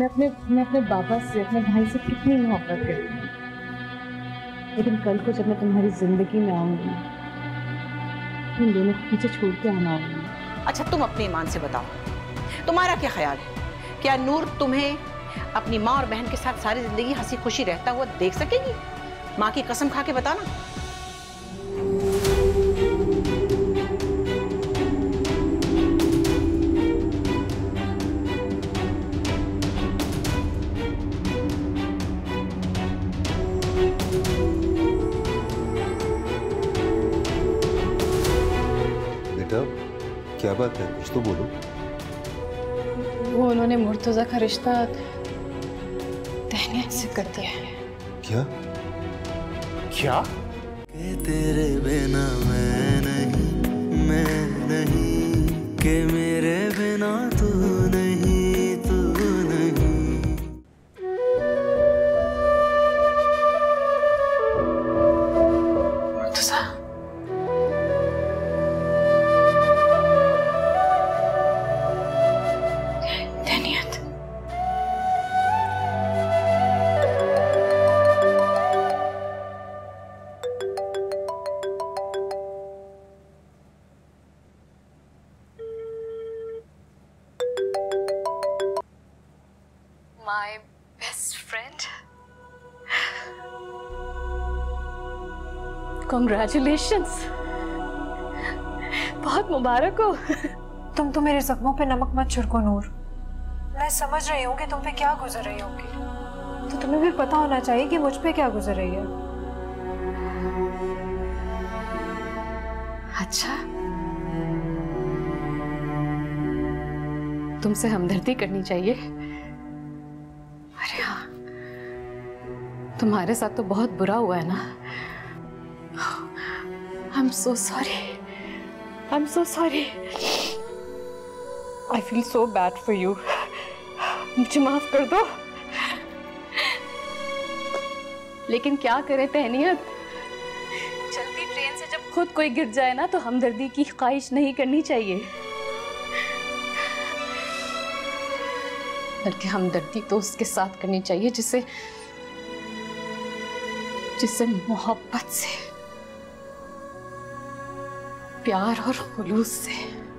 मैं अपने बाबा से, अपने भाई से कितनी मोहब्बत करती हूँ, लेकिन कल को जब मैं तुम्हारी जिंदगी में आऊंगी, तुम दोनों को पीछे छोड़ के आना होगा। अच्छा, तुम अपने ईमान से बताओ, तुम्हारा क्या ख्याल है? क्या नूर तुम्हें अपनी माँ और बहन के साथ सारी जिंदगी हंसी खुशी रहता हुआ देख सकेगी? माँ की कसम खा के बताना। बेटा, क्या बात है? कुछ तो बोलो। वो उन्होंने मुर्तजा का रिश्ता तहनीत से कर दिया है। क्या? क्या? तेरे बिना मैं नहीं, कि मेरे बिना तू नहीं, तू नहीं। Murtaza, तहनीत। My best friend. Congratulations. बहुत मुबारक हो। तुम तो मेरे जख्मों पे नमक मत छिड़को नूर। मैं समझ रही हूँ कि तुम पे क्या गुजर रही होगी, तो तुम्हें भी पता होना चाहिए कि मुझ पे क्या गुजर रही है। अच्छा, तुमसे हमदर्दी करनी चाहिए। अरे हाँ, तुम्हारे साथ तो बहुत बुरा हुआ है ना। I'm so sorry. I'm so sorry. I feel so bad for you. मुझे माफ कर दो। लेकिन क्या करे तहनीत, चलती ट्रेन से जब खुद कोई गिर जाए ना तो हमदर्दी की ख्वाहिश नहीं करनी चाहिए, बल्कि हमदर्दी तो उसके साथ करनी चाहिए जिसे मोहब्बत से, प्यार और खुलूस से,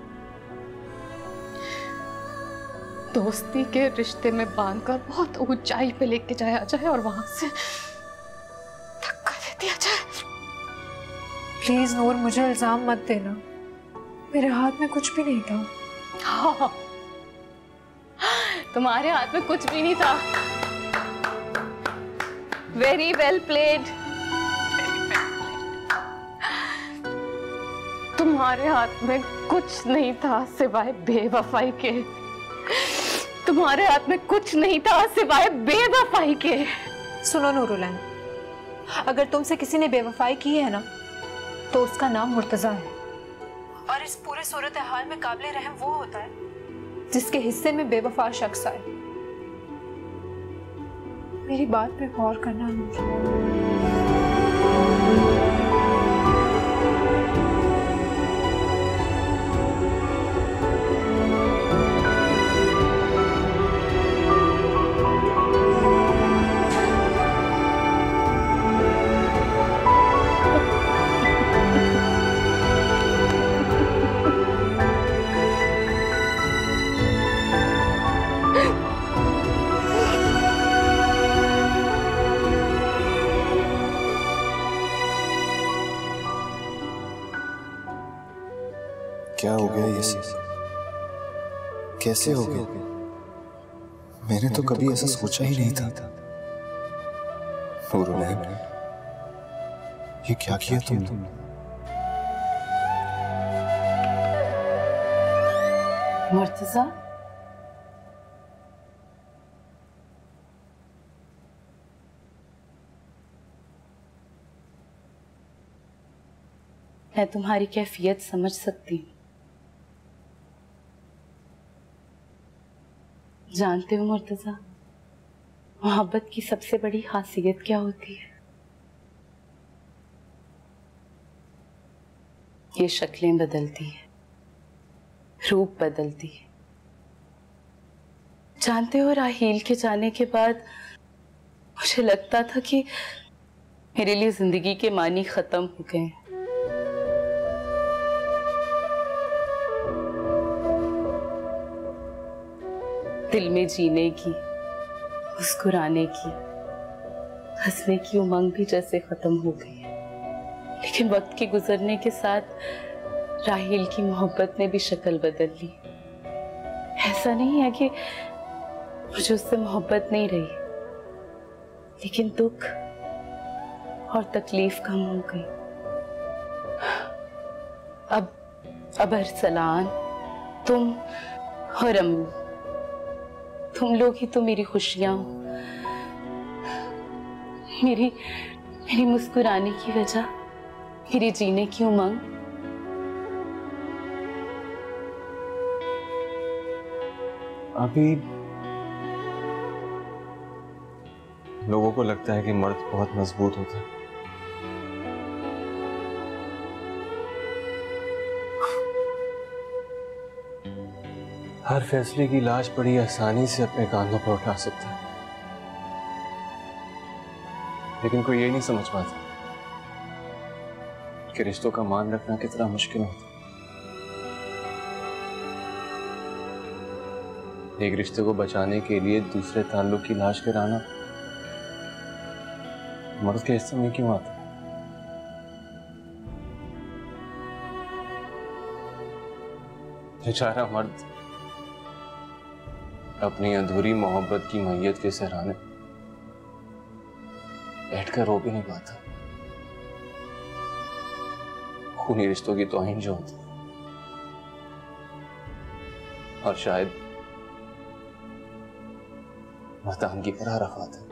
दोस्ती के रिश्ते में बांधकर बहुत ऊंचाई पे लेके जाया जाए और वहां से धक्का दे दिया जाए। प्लीज नूर, मुझे इल्जाम मत देना, मेरे हाथ में कुछ भी नहीं था। हाँ, तुम्हारे हाथ में कुछ भी नहीं था। Very well played. तुम्हारे हाथ में कुछ नहीं था सिवाय बेवफाई के। तुम्हारे हाथ में कुछ नहीं था सिवाय बेवफाई के। सुनो नूरुलैन, अगर तुमसे किसी ने बेवफाई की है ना, तो उसका नाम मुर्तजा है। और इस पूरे सूरत हाल में काबिल रहम वो होता है जिसके हिस्से में बेवफा शख्स आए। मेरी बात पे गौर करना नूर। क्या हो गया ये सब? कैसे हो गया? मैंने तो कभी ऐसा सोचा ही नहीं था। नूरुलैन, ये क्या किया तुमने? मुर्तजा, मैं तुम्हारी कैफियत समझ सकती हूँ। जानते हो मुर्तजा, मोहब्बत की सबसे बड़ी खासियत क्या होती है? ये शक्लें बदलती है, रूप बदलती है, जानते हो, राहील के जाने के बाद मुझे लगता था कि मेरे लिए जिंदगी के मानी खत्म हो गए। दिल में जीने की, मुस्कुराने की, हंसने की उमंग भी जैसे खत्म हो गई है। लेकिन वक्त के गुजरने के साथ राहील की मोहब्बत ने भी शक्ल बदल ली। ऐसा नहीं है कि मुझे उससे मोहब्बत नहीं रही, लेकिन दुख और तकलीफ कम हो गई। अब अरसलान, तुम और अम्मी, तुम लोग ही तो मेरी खुशियां हो, मेरी मुस्कुराने की वजह, मेरी जीने की उमंग। अभी लोगों को लगता है कि मर्द बहुत मजबूत होता है, हर फैसले की लाश बड़ी आसानी से अपने कांधों पर उठा सकता है। लेकिन कोई ये नहीं समझ पाता कि रिश्तों का मान रखना कितना मुश्किल होता है। एक रिश्ते को बचाने के लिए दूसरे ताल्लुक की लाश गिराना मर्द के हिस्से में क्यों आता? बेचारा मर्द अपनी अधूरी मोहब्बत की मैयत के सहराने बैठकर रो भी नहीं पाता। खूनी रिश्तों की तौहीन जो होती, और शायद मर्दानगी पर रफात है।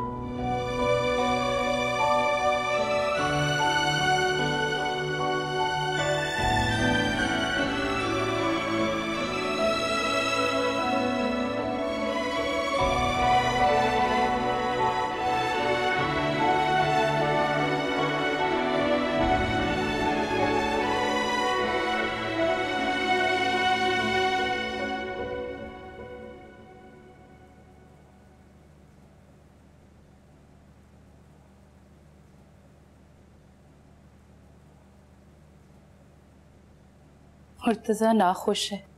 मुर्तजा नाखुश है,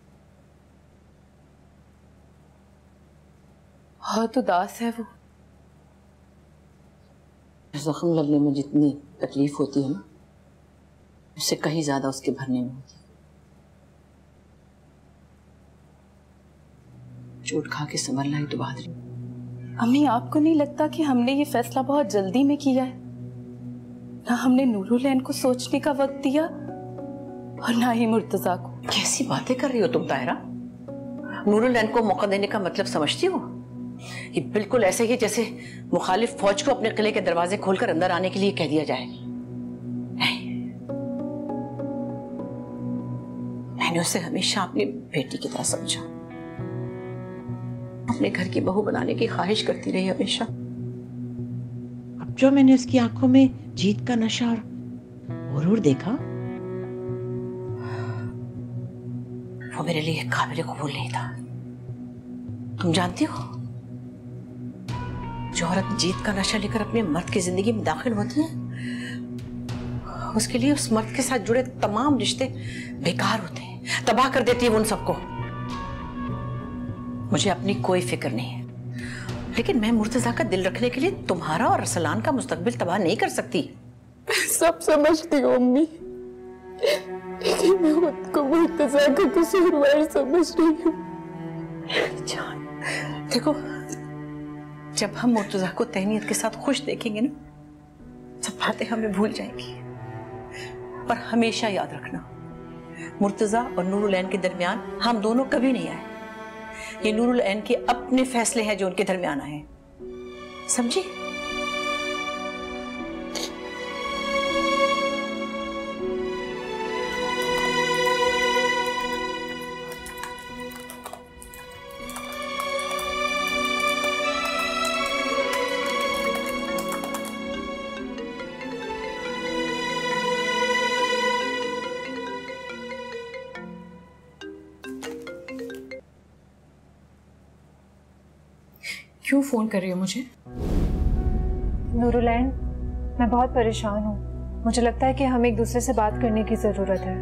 बहुत उदास है वो। जख्म लगने में जितनी तकलीफ होती है ना, उससे कहीं ज्यादा उसके भरने में होती है। चोट खा के संभलना ही तो बहादुरी। अम्मी, आपको नहीं लगता कि हमने ये फैसला बहुत जल्दी में किया है? ना हमने नूरुलैन को सोचने का वक्त दिया और ना ही मुर्तजा को। कैसी बातें कर रही हो तुम ताहिरा? नूरुलैन को मौका देने का मतलब समझती हो? ये बिल्कुल ऐसे ही जैसे मुखालिफ फौज को अपने किले के दरवाजे खोलकर अंदर आने के लिए कह दिया जाए। मैंने उसे हमेशा अपनी बेटी की तरह समझा, अपने घर की बहू बनाने की ख्वाहिश करती रही हमेशा। अब जो मैंने उसकी आंखों में जीत का नशा और गुरूर देखा, वो मेरे लिए काबिल कबूल नहीं था। तुम जानती हो, जो औरत जीत का नशा लेकर अपने मर्द की जिंदगी में दाखिल होती है, उसके लिए उस मर्द के साथ जुड़े तमाम रिश्ते बेकार होते हैं, तबाह कर देती है उन सबको। मुझे अपनी कोई फिक्र नहीं है, लेकिन मैं मुर्तजा का दिल रखने के लिए तुम्हारा और अरसलान का मुस्तकबिल तबाह नहीं कर सकती। सब समझती हूँ अम्मी, लेकिन मैं खुद को मुर्तजा का कसूरवार समझ रही हूँ। देखो, जब हम मुर्तजा को तहनीत के साथ खुश देखेंगे ना, सब बातें हमें भूल जाएंगी। पर हमेशा याद रखना, मुर्तजा और नूरुलैन के दरमियान हम दोनों कभी नहीं आए। ये नूरुलैन के अपने फैसले हैं जो उनके दरमियान आए, समझी? क्यों फोन कर रही हो मुझे? नूरुलैन, मैं बहुत परेशान हूँ। मुझे लगता है कि हमें एक दूसरे से बात करने की जरूरत है।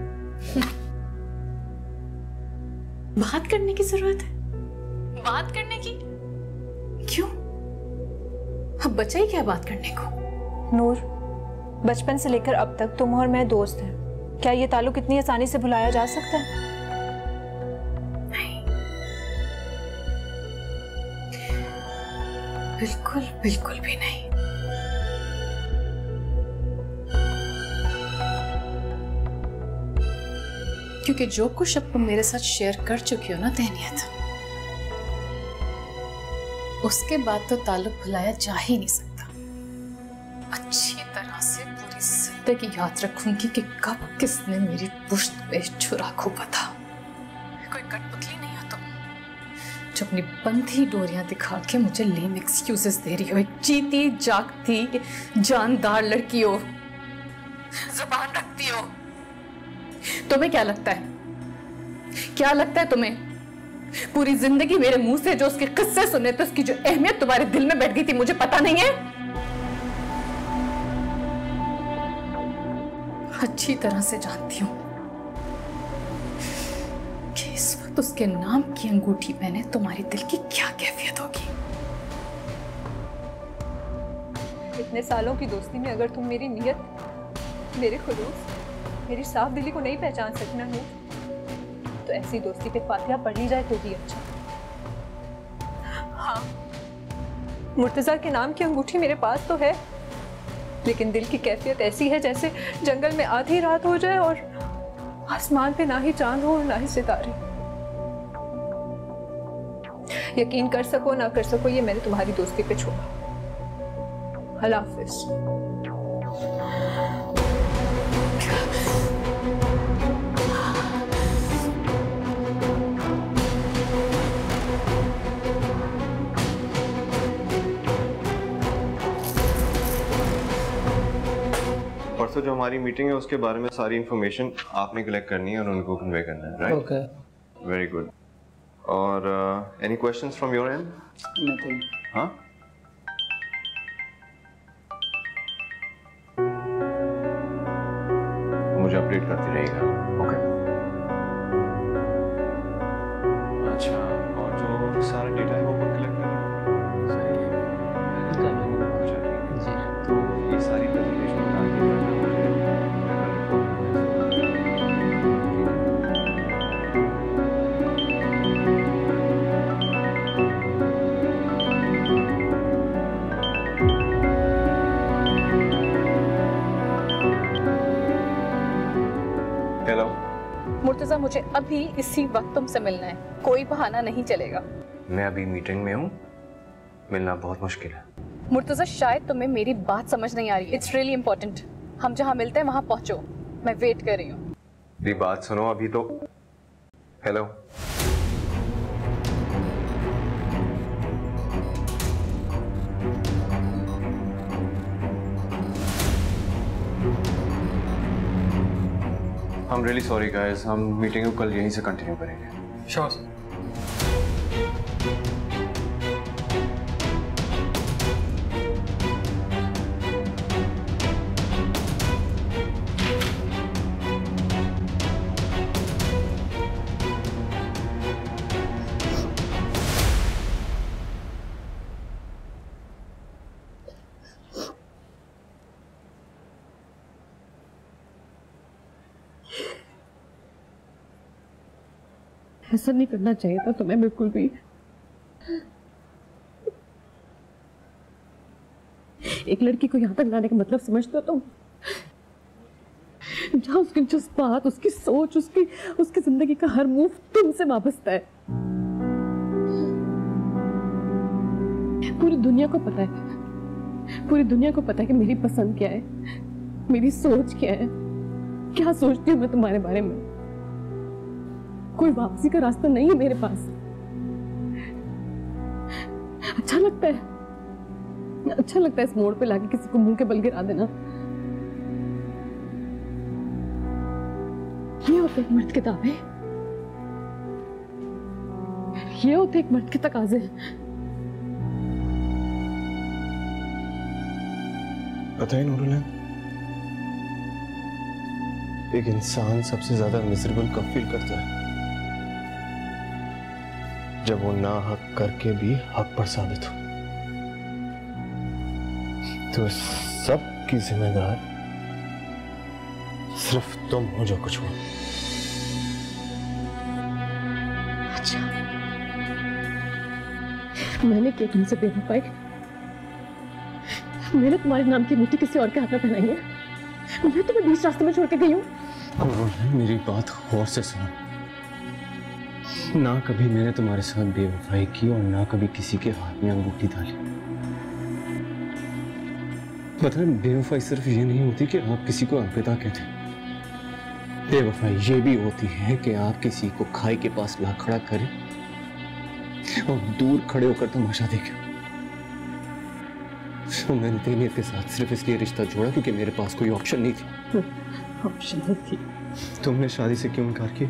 बात करने की जरूरत है? बात करने की? क्यों? अब बचा ही क्या बात करने को? नूर, बचपन से लेकर अब तक तुम और मैं दोस्त हैं। क्या ये ताल्लुक इतनी आसानी से भुलाया जा सकता है? नहीं, बिल्कुल बिल्कुल भी नहीं। क्योंकि जो कुछ अब तुम मेरे साथ शेयर कर चुकी हो ना तहनीत, उसके बाद तो ताल्लुक भुलाया जा ही नहीं सकता। अच्छी तरह से पूरी जिंदगी याद रखूंगी कि कब किसने मेरी पुश्त पे छुरा खोपा था। कोई कठपुतली नहीं हो तुम जो अपनी बंधी डोरियां दिखा के मुझे लेम एक्सक्यूजेस दे रही हो। एक जीती जागती जानदार लड़की हो, जुबान रखती हो। तुम्हें क्या लगता है, क्या लगता है तुम्हें पूरी जिंदगी मेरे मुंह से जो उसके किस्से सुने थे उसकी जो अहमियत तुम्हारे दिल में बैठ गई थी मुझे पता नहीं है? अच्छी तरह से जानती हूं कि इस वक्त उसके नाम की अंगूठी पहने तुम्हारे दिल की क्या कैफियत होगी। इतने सालों की दोस्ती में अगर तुम मेरी नीयत, मेरे खुलूस, मेरी साफ दिली को नहीं पहचान सकना हो तो ऐसी दोस्ती पे फातिहा पढ़ ली जाए तो भी अच्छा। हाँ, मुर्तजा के नाम की अंगूठी मेरे पास तो है, लेकिन दिल की कैफियत ऐसी है जैसे जंगल में आधी रात हो जाए और आसमान पे ना ही चांद हो और ना ही सितारे। यकीन कर सको ना कर सको, ये मैंने तुम्हारी दोस्ती पे छोड़ा। अल्लाह हाफिज। परसों जो हमारी मीटिंग है उसके बारे में सारी इंफॉर्मेशन आपने कलेक्ट करनी है और उनको कन्वे करना है, राइट? Okay, very good. और any questions from your end? Nothing. हाँ, मुझे अपडेट करती रहेगा। ओके। अच्छा, और जो सारा डेटा है वो कब कलेक्ट करें? सही है। जी, तो ये सारी प्रेजेंटेशन बना के करना मुझे हेलो मुर्तजा, मुझे अभी इसी वक्त तुमसे मिलना है, कोई बहाना नहीं चलेगा। मैं अभी मीटिंग में हूँ, मिलना बहुत मुश्किल है। मुर्तजा, शायद तुम्हें मेरी बात समझ नहीं आ रही। It's really important. हम जहाँ मिलते हैं वहाँ पहुँचो, मैं वेट कर रही हूँ। मेरी बात सुनो अभी तो। Hello, I'm really sorry guys, हम मीटिंग को कल यहीं से कंटिन्यू करेंगे। Sure sir. ऐसा नहीं करना चाहिए था तुम्हें बिल्कुल भी। एक लड़की को यहाँ तक लाने का मतलब समझते हो तुम? जहाँ उसके जज्बात, उसकी सोच, उसकी जिंदगी का हर मूव तुमसे वाबस्ता है। पूरी दुनिया को पता है, पूरी दुनिया को पता है कि मेरी पसंद क्या है, मेरी सोच क्या है, क्या सोचती हूँ मैं तुम्हारे बारे में। कोई वापसी का रास्ता नहीं है मेरे पास। अच्छा लगता है इस मोड़ पे लाके किसी को मुंह के बल गिरा देना। ये होते एक मर्द के दावे, ये होते एक मर्द के तकाजे। पता है नूरुल्लाह, एक इंसान सबसे ज्यादा मिजरेबल कब फील करता है? जब वो ना हक करके भी हक पर साबित हो। तो सब की जिम्मेदार सिर्फ तुम हो जो कुछ हो। अच्छा, मैंने किया तुमसे बेवफाई? मैंने तुम्हारे नाम की अंगूठी किसी और के हाथ में पहनाई है? मैं तुम्हें बीच रास्ते में छोड़ के गई हूँ? मेरी बात गौर से सुनो। ना कभी मैंने तुम्हारे साथ बेवफाई की और ना कभी किसी के हाथ में अंगूठी डाली। मतलब बेवफाई सिर्फ ये नहीं होती कि आप किसी को अलविदा कहते हैं। बेवफाई ये भी होती है कि आप किसी को खाई के पास ला खड़ा करें और दूर खड़े होकर तमाशा देखें। तो मैंने तेनियत के साथ सिर्फ इसलिए रिश्ता जोड़ा क्योंकि मेरे पास कोई ऑप्शन नहीं थी। ऑप्शन नहीं थी? तुमने शादी से क्यों इनकार किया?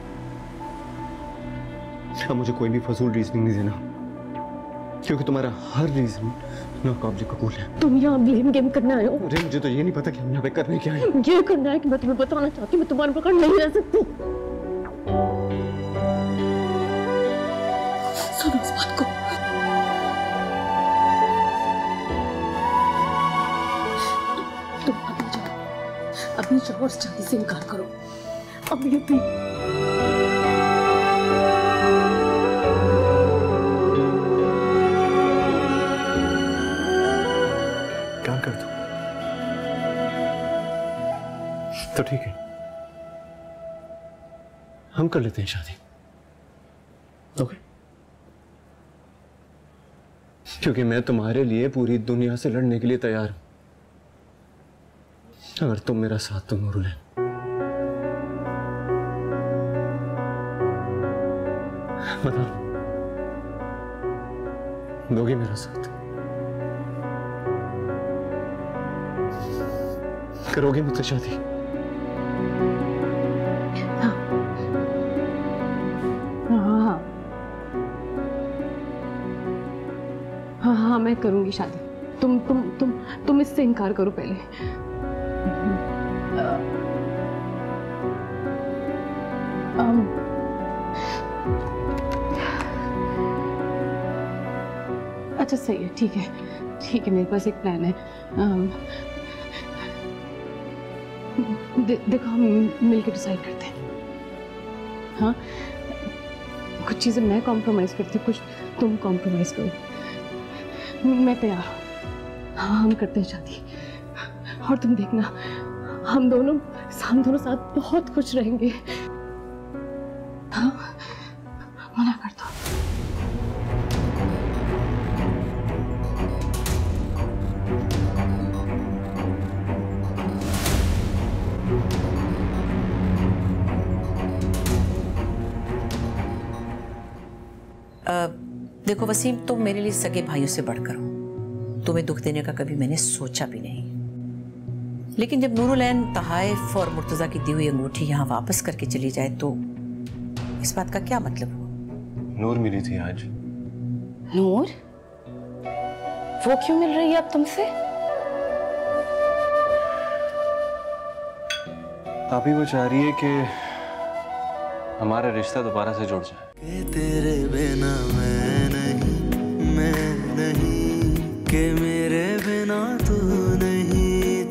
अब मुझे कोई भी फजूल रीजनिंग नहीं देना, क्योंकि तुम्हारा हर रीजन नाकाबिल कबूल है। तुम यहाँ ब्लेम गेम करने आए हो? अरे मुझे तो ये नहीं पता कि हम यहाँ पे करने क्या है। ये करना है कि मैं तुम्हें बताना चाहती हूँ मैं तुम्हारे बगैर नहीं रह सकती। सुनो इस बात को। तुम अभी जाओ और शादी से इनकार करो। अभी भी क्या कर दूं? तो ठीक है, हम कर लेते हैं शादी। ओके? क्योंकि मैं तुम्हारे लिए पूरी दुनिया से लड़ने के लिए तैयार हूं, अगर तुम मेरा साथ तो नूरुल्लाह। बताओ, दोगे मेरा साथ? करोगे मुझसे शादी? हाँ हाँ हाँ हाँ, मैं करूंगी शादी। तुम इससे इनकार करो पहले। अच्छा सही है, ठीक है, मेरे पास एक प्लान है। देखो, हम मिलकर डिसाइड करते हैं। हाँ, कुछ चीजें मैं कॉम्प्रोमाइज करती हूँ, कुछ तुम कॉम्प्रोमाइज करो। मैं तैयार हूँ। हाँ, हम करते हैं शादी। और तुम देखना, हम दोनों साथ बहुत खुश रहेंगे। हाँ, मना कर दो। देखो वसीम, तुम मेरे लिए सगे भाइयों से बढ़कर हो। तुम्हें दुख देने का कभी मैंने सोचा भी नहीं। लेकिन जब नूरुलैन तहाइफ और मुर्तजा की दी हुई अंगूठी यहाँ वापस करके चली जाए तो इस बात का क्या मतलब हुआ? नूर मिली थी आज। नूर? वो क्यों मिल रही है अब तुमसे? आप ही वो चाह रही है कि हमारा रिश्ता दोबारा से जुड़ जाए। तेरे बिना मैं नहीं कि मेरे बिना तू नहीं।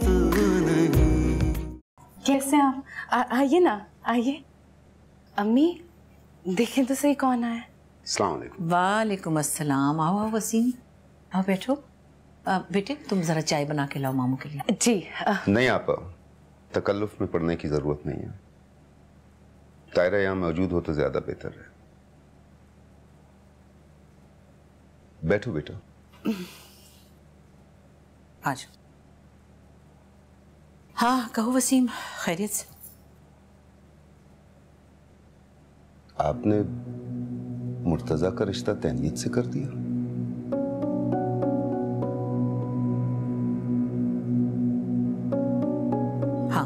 कैसे आप? आइए ना, आइए। अम्मी देखें तो सही कौन आया। अस्सलाम वालेकुम। वालेकुम अस्सलाम। आओ आओ वसीम, आओ बैठो। बेटे तुम जरा चाय बना के लाओ मामू के लिए। जी। नहीं आपा, तकल्लुफ में पड़ने की जरूरत नहीं है। तायरा यहाँ मौजूद हो तो ज्यादा बेहतर है। बैठो बेटा। आज हाँ कहो वसीम, खैरियत से? आपने मुर्तजा का रिश्ता तैनियत से कर दिया? हाँ।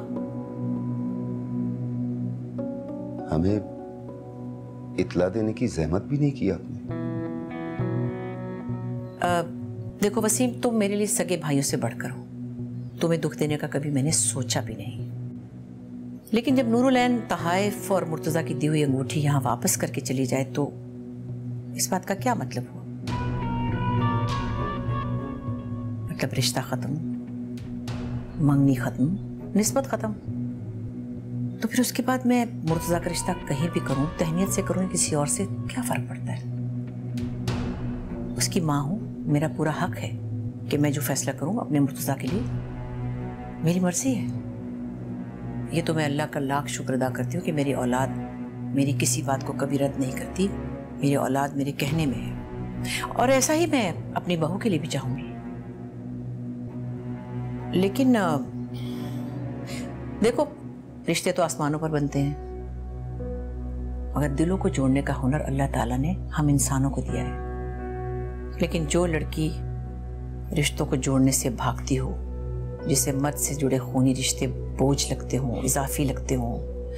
हमें इत्ला देने की जहमत भी नहीं की आपने? देखो वसीम, तुम मेरे लिए सगे भाइयों से बढ़कर हो। तुम्हें दुख देने का कभी मैंने सोचा भी नहीं। लेकिन जब नूरुलैन तहाइफ और मुर्तजा की दी हुई अंगूठी यहाँ वापस करके चली जाए तो इस बात का क्या मतलब हुआ? मतलब रिश्ता खत्म, मंगनी खत्म, निस्बत खत्म। तो फिर उसके बाद मैं मुर्तजा का रिश्ता कहीं भी करूं, तहनीत से करूं, किसी और से, क्या फर्क पड़ता है? उसकी माँ हूं, मेरा पूरा हक है कि मैं जो फैसला करूं अपने मुर्तजा के लिए, मेरी मर्जी है। ये तो मैं अल्लाह का लाख शुक्र अदा करती हूँ कि मेरी औलाद मेरी किसी बात को कभी रद्द नहीं करती। मेरी औलाद मेरे कहने में है और ऐसा ही मैं अपनी बहू के लिए भी चाहूंगी। लेकिन देखो, रिश्ते तो आसमानों पर बनते हैं, मगर दिलों को जोड़ने का हुनर अल्लाह ताला ने हम इंसानों को दिया है। लेकिन जो लड़की रिश्तों को जोड़ने से भागती हो, जिसे मर्द से जुड़े खूनी रिश्ते बोझ लगते हों, इजाफी लगते हों,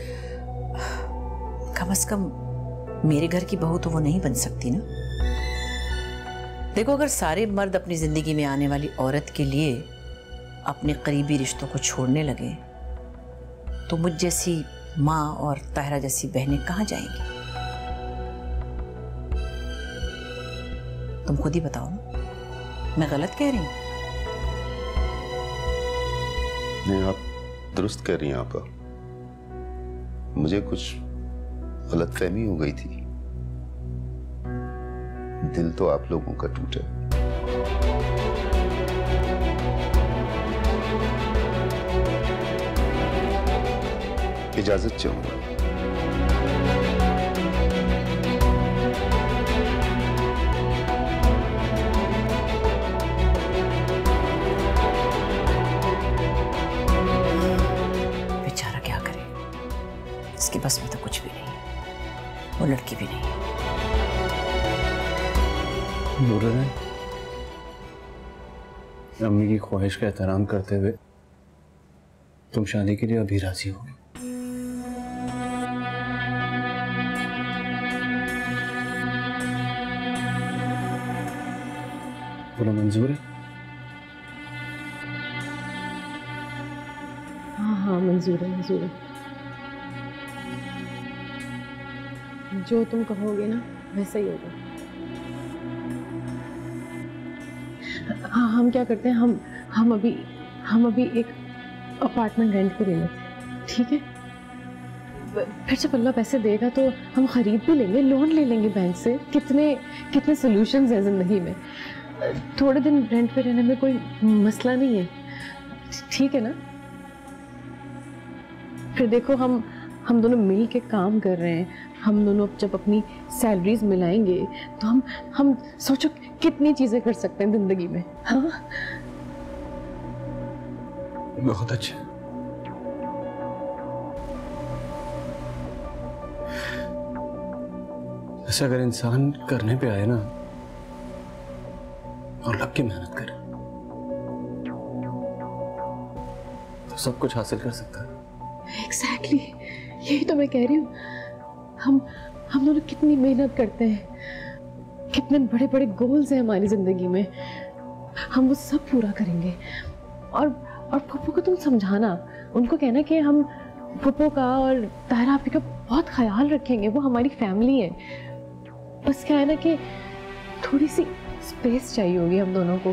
कम से कम मेरे घर की बहू तो वो नहीं बन सकती ना। देखो, अगर सारे मर्द अपनी जिंदगी में आने वाली औरत के लिए अपने करीबी रिश्तों को छोड़ने लगे तो मुझ जैसी माँ और ताहिरा जैसी बहनें कहाँ जाएंगी? तुम खुद ही बताओ ना, मैं गलत कह रही हूँ? नहीं, आप दुरुस्त कह रही हैं आपा। मुझे कुछ गलतफहमी हो गई थी। दिल तो आप लोगों का टूटा। इजाजत चाहूंगा। बेचारा क्या करे, इसके बस में तो कुछ भी नहीं, वो लड़की भी नहीं। नूरुलैन, अम्मी की ख्वाहिश का एहतराम करते हुए तुम शादी के लिए अभी राजी हो? बोलो, मंजूर है? हाँ हाँ, मंजूर है, मंजूर है। जो तुम कहोगे ना वैसा ही होगा। हाँ, हम क्या करते हैं, हम अभी एक अपार्टमेंट रेंट पे ले लेते हैं, ठीक है? फिर जब अल्लाह पैसे देगा तो हम खरीद भी लेंगे, लोन ले लेंगे बैंक से। कितने सॉल्यूशंस हैं जिंदगी में। थोड़े दिन रेंट पे रहने में कोई मसला नहीं है, ठीक है ना? फिर देखो, हम दोनों मिल के काम कर रहे हैं। हम दोनों जब अपनी सैलरीज मिलाएंगे तो हम सोचो कितनी चीजें कर सकते हैं जिंदगी में। हाँ, बहुत अच्छा। ऐसा अगर इंसान करने पे आए ना और लग के मेहनत करे तो सब कुछ हासिल कर सकता है। एग्जैक्टली, यही तो मैं कह रही हूँ। हम दोनों कितनी मेहनत करते हैं, कितने बड़े बड़े गोल्स हैं हमारी जिंदगी में, हम वो सब पूरा करेंगे। और पप्पू को तुम समझाना, उनको कहना कि हम पप्पू का और ताहिरा आपी का बहुत ख्याल रखेंगे, वो हमारी फैमिली है। बस क्या है ना कि थोड़ी सी स्पेस चाहिए होगी हम दोनों को।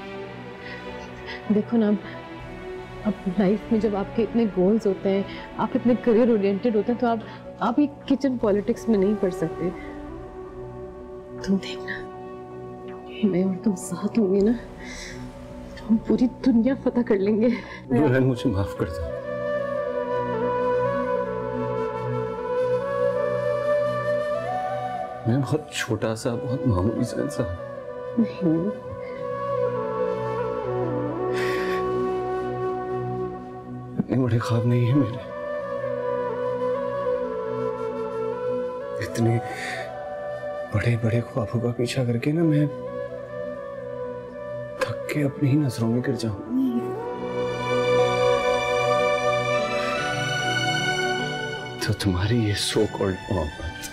देखो ना, अब लाइफ में जब आपके इतने गोल्स होते हैं, आप इतने करियर ओरिएंटेड होते हैं, तो आप ये किचन पॉलिटिक्स में नहीं पड़ सकते। तुम देखना, मैं और तुम साथ होंगे ना, हम पूरी दुनिया फतह कर लेंगे। नूरुलैन, मुझे माफ कर दो। मैं बहुत छोटा सा, बहुत मामूली सा इंसान। नहीं, इतने बड़े ख्वाब नहीं है मेरे। इतने बड़े बड़े ख्वाबों का पीछा करके ना मैं थक के अपनी ही नजरों में गिर जाऊं। तो तुम्हारी ये सो कॉल्ड मोहब्बत,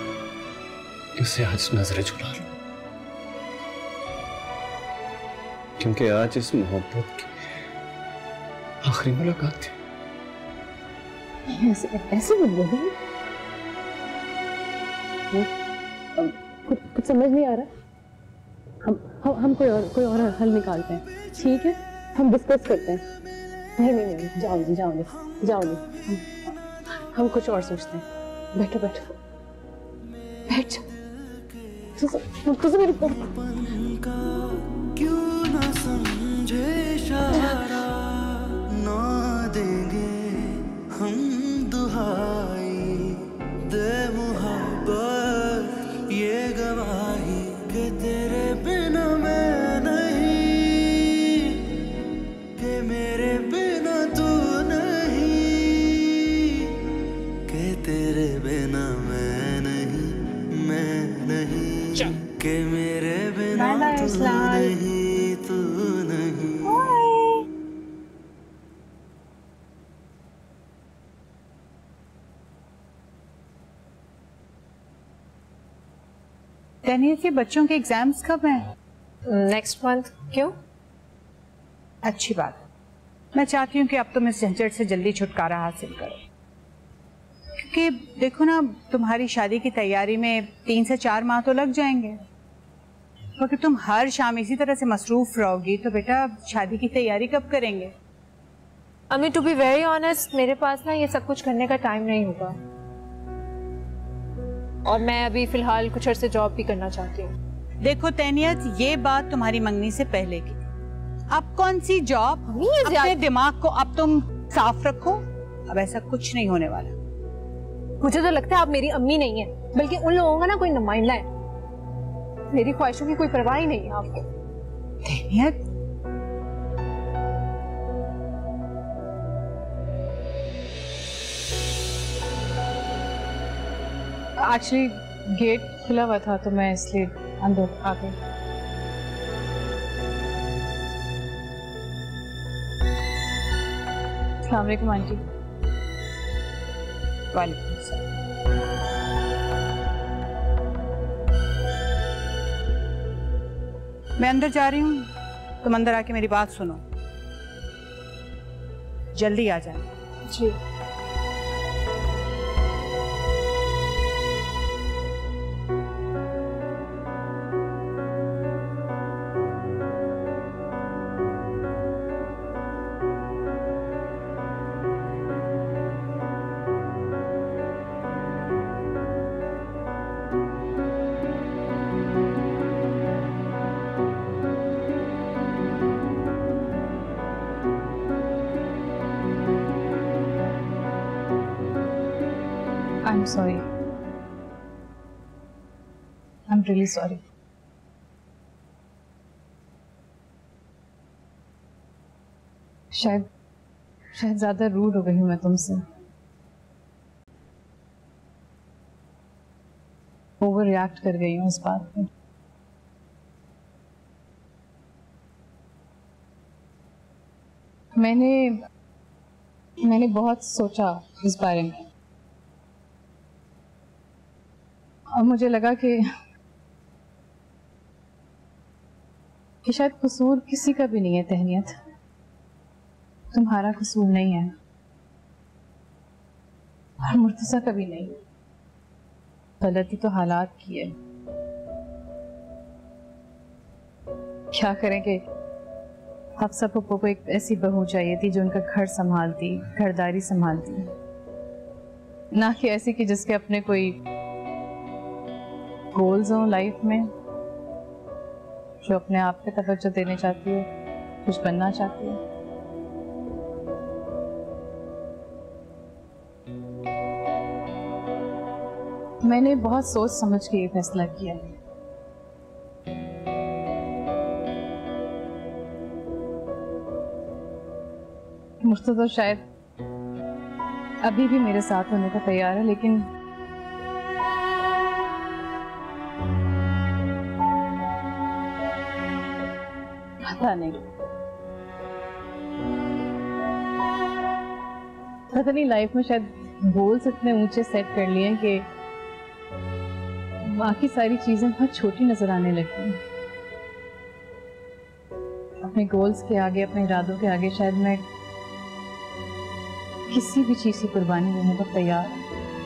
इसे आज नजरें झुला लो। क्योंकि आज इस मोहब्बत की आखिरी मुलाकात थी। ऐसे मत बोलो, कुछ समझ नहीं आ रहा। हम कोई और हल निकालते हैं, ठीक है? हम डिस्कस करते हैं। नहीं, जाओ जी। हम कुछ और सोचते हैं। बैठो बैठ तो मेरी क्यों ना समझे इशारा, ना देंगे हम दुहाई, दे मुहब्बत ये गवाही कि तेरे बिना मैं नहीं, कि मेरे बिना तू नहीं, कि तेरे बिना मैं नहीं, कि मेरे बिना तू नहीं, तू नहीं। तहनीत के बच्चों के एग्जाम्स कब हैं? Next month. क्यों? अच्छी बात है। मैं चाहती हूँ कि अब तुम इस झंझट से जल्दी छुटकारा हासिल करो, क्योंकि देखो ना, तुम्हारी शादी की तैयारी में 3 से 4 माह तो लग जाएंगे। तो अगर तुम हर शाम इसी तरह से मसरूफ रहोगी तो बेटा शादी की तैयारी कब करेंगे? अम्मी, टू बी वेरी ऑनेस्ट, मेरे पास ना ये सब कुछ करने का टाइम नहीं होगा, और मैं अभी फिलहाल कुछ अरसे जॉब भी करना चाहती हूँ। देखो तहनीत, ये बात तुम्हारी मंगनी से पहले की। अब कौन सी जॉब? अपने दिमाग को अब तुम साफ रखो, अब ऐसा कुछ नहीं होने वाला। मुझे तो लगता है आप मेरी अम्मी नहीं है, बल्कि उन लोगों का ना कोई नुमाइंदा है। मेरी ख्वाहिशों की कोई परवाह ही नहीं है आपको। तहनीत, एक्चुअली गेट खुला हुआ था तो मैं इसलिए अंदर आ गई। अस्सलाम वालेकुम आंटी। वालेकुम अस्सलाम। मैं अंदर जा रही हूँ, तुम अंदर आके मेरी बात सुनो। जल्दी आ जाना। जी। I'm sorry. I'm really sorry. शायद ज्यादा रूड हो गई हूँ मैं तुमसे। ओवर रिएक्ट कर गई हूँ इस बात पे। मैंने बहुत सोचा इस बारे में, और मुझे लगा कि शायद कसूर किसी का भी नहीं है तहनीत। तुम्हारा कसूर नहीं है और मुर्तज़ा का भी नहीं। गलती तो हालात की है। क्या करें कि हफ्सा पप्पो को एक ऐसी बहू चाहिए थी जो उनका घर संभालती, घरदारी संभालती, ना कि ऐसी कि जिसके अपने कोई गोल्स हो लाइफ में, जो अपने आप पे तवज्जो देने चाहती हो, कुछ बनना चाहती हो। मैंने बहुत सोच समझ के ये फैसला किया है। मुर्तज़ा शायद अभी भी मेरे साथ होने का तैयार है, लेकिन पता नहीं लाइफ में शायद गोल्स इतने ऊंचे सेट कर लिए कि बाकी सारी चीजें बहुत छोटी नजर आने लगी हैं। अपने गोल्स के आगे, अपने इरादों के आगे शायद मैं किसी भी चीज की कुर्बानी देने को तैयार हूं।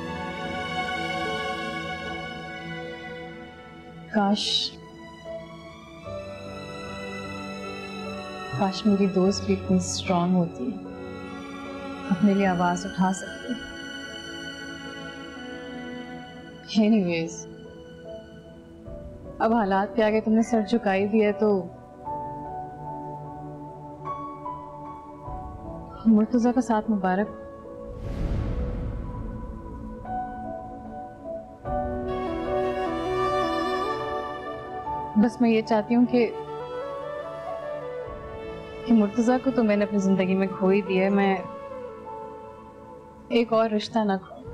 काश मेरी दोस्त भी इतनी स्ट्रांग होती, अपने लिए आवाज उठा सकती। एनीवेज, अब हालात के आगे तुमने सर झुकाई दिया तो मुर्तजा का साथ मुबारक। बस मैं ये चाहती हूँ कि मुर्तजा को तो मैंने अपनी जिंदगी में खो ही दिया है, मैं एक और रिश्ता ना खो।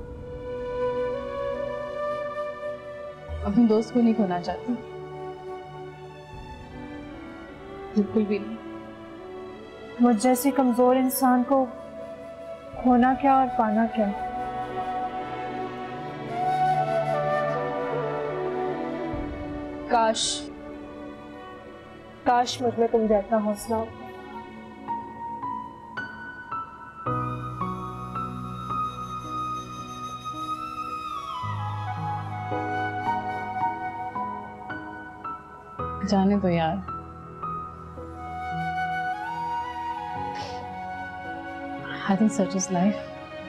अपने दोस्त को नहीं खोना चाहती, बिल्कुल भी नहीं। मुझ जैसे कमजोर इंसान को खोना क्या और पाना क्या। काश मुझ में तुम जैसा हौसला हो। जाने दो यार, I think such is life।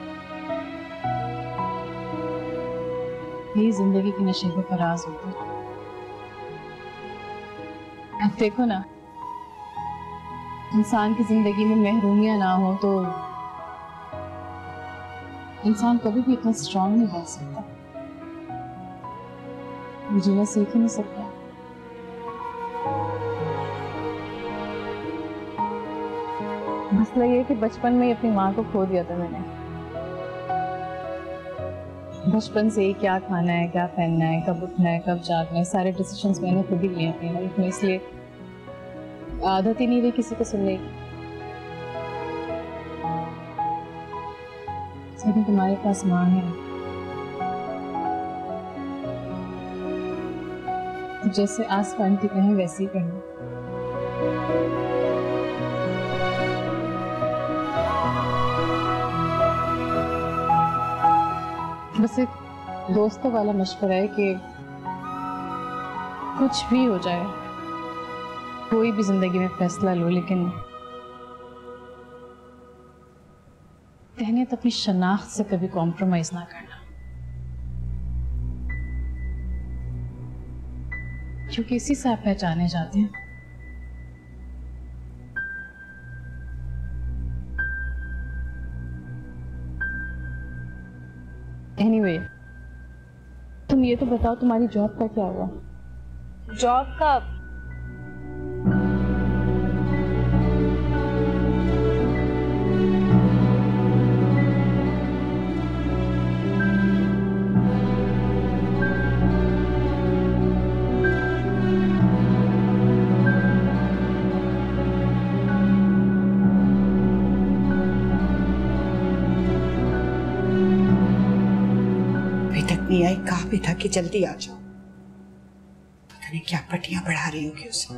यही जिंदगी की नशीब फराज होती है। अब देखो ना, इंसान की जिंदगी में महरूमियां ना हो तो इंसान कभी भी इतना स्ट्रांग नहीं बन सकता, जीना सीख ही नहीं सकता। मसला ये कि बचपन में ही अपनी माँ को खो दिया था मैंने। बचपन से ही क्या खाना है, क्या पहनना है, कब उठना है, कब जागना है, सारे डिसीजंस मैंने खुद ही लिए अपनी लाइफ में, इसलिए आदत ही नहीं रही किसी को सुनने की। लेकिन तुम्हारे पास माँ है, जैसे आसफा आंटी कहें वैसे ही कहें। बस एक दोस्तों वाला मशवरा है कि कुछ भी हो जाए, कोई भी जिंदगी में फैसला लो, लेकिन तहनीत अपनी शनाख्त से कभी कॉम्प्रोमाइज ना करना, क्योंकि इसी से आप पहचाने जाते हैं। एनीवे, तुम ये तो बताओ तुम्हारी जॉब का क्या हुआ? जॉब का नहीं आई, कहा भी था कि जल्दी आ जाओ। पता नहीं क्या पटियां बढ़ा रही होगी उसे।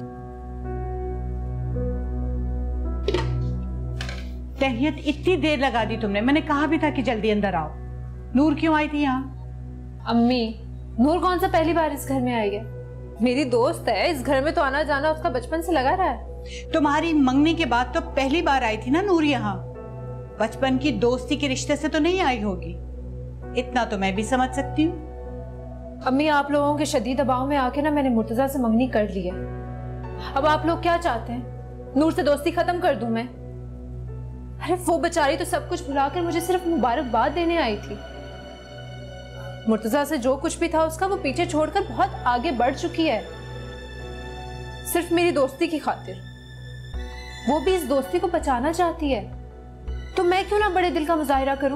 तहनीत, इतनी देर लगा दी तुमने, मैंने कहा भी था कि जल्दी अंदर आओ। नूर क्यों आई थी यहाँ? अम्मी, नूर कौन सा पहली बार इस घर में आई है? मेरी दोस्त है, इस घर में तो आना जाना उसका बचपन से लगा रहा है। तुम्हारी मंगनी के बाद तो पहली बार आई थी ना नूर यहाँ, बचपन की दोस्ती के रिश्ते से तो नहीं आई होगी, इतना तो मैं भी समझ सकती हूँ। अम्मी, आप लोगों के शदीद दबाव में आके ना मैंने मुर्तजा से मंगनी कर ली है। अब आप लोग क्या चाहते हैं? नूर से दोस्ती खत्म कर दूं मैं? अरे वो बेचारी तो सब कुछ भुलाकर मुझे सिर्फ मुबारकबाद देने आई थी। मुर्तजा से जो कुछ भी था उसका वो पीछे छोड़कर बहुत आगे बढ़ चुकी है, सिर्फ मेरी दोस्ती की खातिर। वो भी इस दोस्ती को बचाना चाहती है, तो मैं क्यों ना बड़े दिल का मुजाहिरा करूं?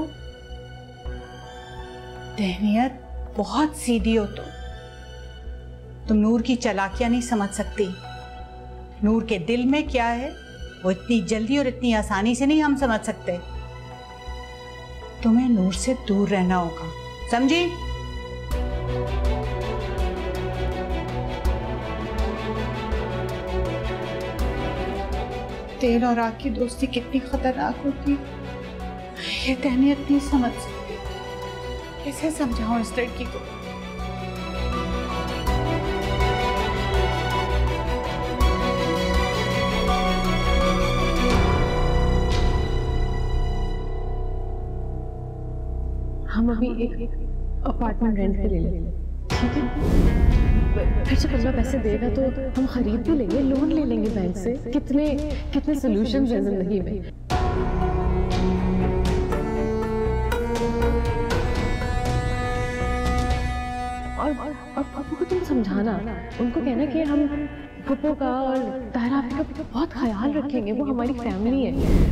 तहनीत, बहुत सीधी हो तुम नूर की चालाकियां नहीं समझ सकती। नूर के दिल में क्या है वो इतनी जल्दी और इतनी आसानी से नहीं हम समझ सकते। तुम्हें नूर से दूर रहना होगा, समझी? तेल और आग की दोस्ती कितनी खतरनाक होती ये तहनीत नहीं समझ सकती। कैसे समझाऊं इस लड़की को? हम अभी एक अपार्टमेंट रेंट पे ले लेंगे, ठीक है? फिर जब अल्लाह पैसे देगा तो हम खरीद भी लेंगे, लोन ले लेंगे बैंक से। कितने कितने सॉल्यूशंस हैं जिंदगी में। और पप्पू को तुम समझाना, उनको कहना कि हम पप्पू का और तारा का बहुत ख्याल रखेंगे, वो हमारी फैमिली है।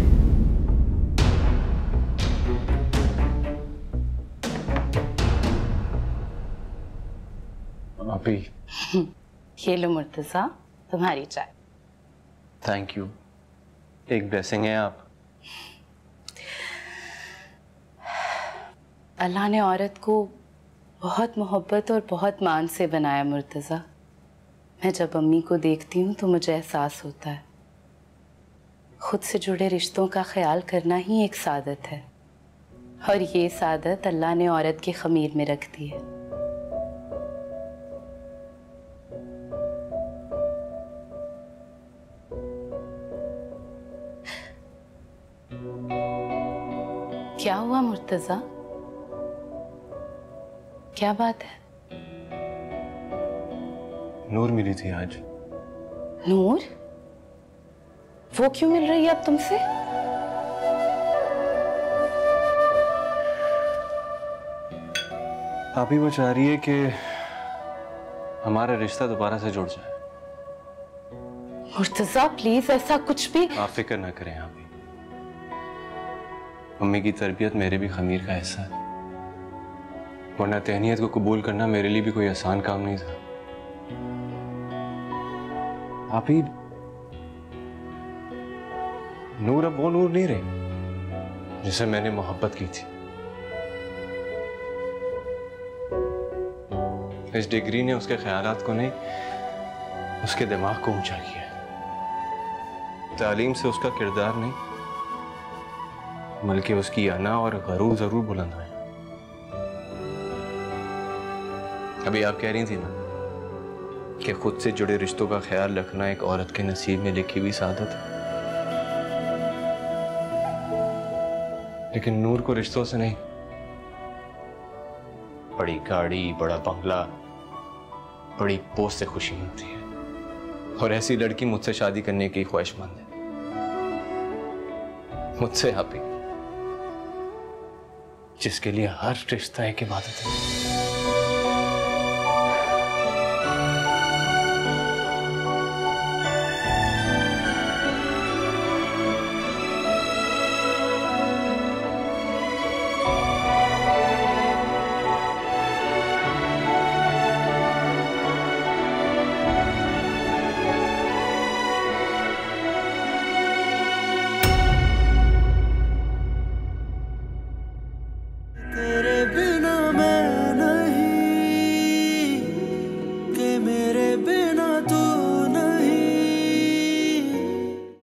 अभी ये लो मुर्तजा, तुम्हारी चाय। थैंक यू, एक ब्लेसिंग है आप। अल्लाह ने औरत को बहुत मोहब्बत और बहुत मान से बनाया मुर्तजा। मैं जब अम्मी को देखती हूँ तो मुझे एहसास होता है खुद से जुड़े रिश्तों का ख्याल करना ही एक सादत है, और ये सादत अल्लाह ने औरत के खमीर में रख दी है। क्या हुआ मुर्तजा, क्या बात है? नूर मिली थी आज। नूर? वो क्यों मिल रही है अब तुमसे? भाभी वो चाह रही है कि हमारा रिश्ता दोबारा से जुड़ जाए। मुर्तजा प्लीज ऐसा कुछ भी। आप फिक्र ना करें भाभी, मम्मी की तरबियत मेरे भी खमीर का हिस्सा है, वरना तहनीत को कबूल करना मेरे लिए भी कोई आसान काम नहीं था। आप ही नूर अब वो नूर नहीं रही जिसे मैंने मोहब्बत की थी। इस डिग्री ने उसके ख्यालात को नहीं, उसके दिमाग को ऊंचा किया। तालीम से उसका किरदार नहीं, बल्कि उसकी अना और गरूर जरूर बुलंद है। अभी आप कह रही थी ना कि खुद से जुड़े रिश्तों का ख्याल रखना एक औरत के नसीब में लिखी हुई सादत है, लेकिन नूर को रिश्तों से नहीं, बड़ी गाड़ी, बड़ा बंगला, बड़ी पोस्ट से खुशी मिलती है, और ऐसी लड़की मुझसे शादी करने की ख्वाहिशमंद है। मुझसे आप ही, जिसके लिए हर रिश्ता एक इबादत है।